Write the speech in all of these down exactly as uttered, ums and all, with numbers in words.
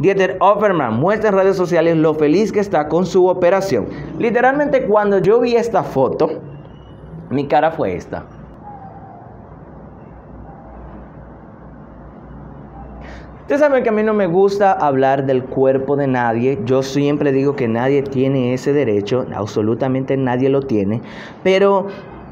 Dieter Offerman muestra en redes sociales lo feliz que está con su operación. Literalmente, cuando yo vi esta foto, mi cara fue esta. Ustedes saben que a mí no me gusta hablar del cuerpo de nadie. Yo siempre digo que nadie tiene ese derecho. Absolutamente nadie lo tiene. Pero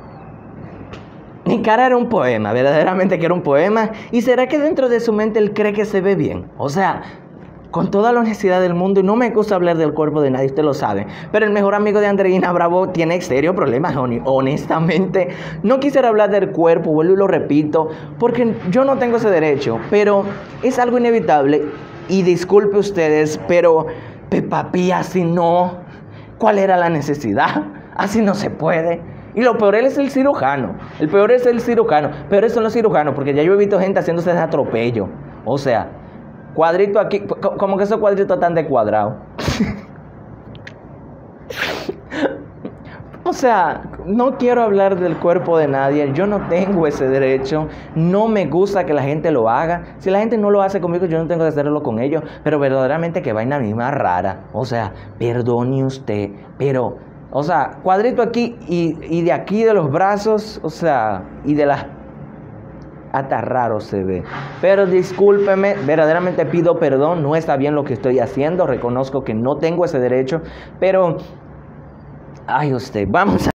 mi cara era un poema. Verdaderamente que era un poema. ¿Y será que dentro de su mente él cree que se ve bien? O sea, con toda la honestidad del mundo, y no me gusta hablar del cuerpo de nadie, usted lo sabe, pero el mejor amigo de Andreina Bravo tiene serios problemas, honestamente. No quisiera hablar del cuerpo, vuelvo y lo repito, porque yo no tengo ese derecho, pero es algo inevitable, y disculpe ustedes, pero Peppa Pig así no. ¿Cuál era la necesidad? Así no se puede. Y lo peor es el cirujano, el peor es el cirujano, peores son los cirujanos, porque ya yo he visto gente haciéndose de atropello, o sea, cuadrito aquí, como que esos cuadritos están de cuadrado. O sea, no quiero hablar del cuerpo de nadie, yo no tengo ese derecho, no me gusta que la gente lo haga. Si la gente no lo hace conmigo, yo no tengo que hacerlo con ellos, pero verdaderamente que vaina a mí más rara. O sea, perdone usted, pero, o sea, cuadrito aquí y, y de aquí de los brazos, o sea, y de las... hasta raro se ve. Pero discúlpeme, verdaderamente pido perdón, no está bien lo que estoy haciendo, reconozco que no tengo ese derecho, pero ay usted, vamos a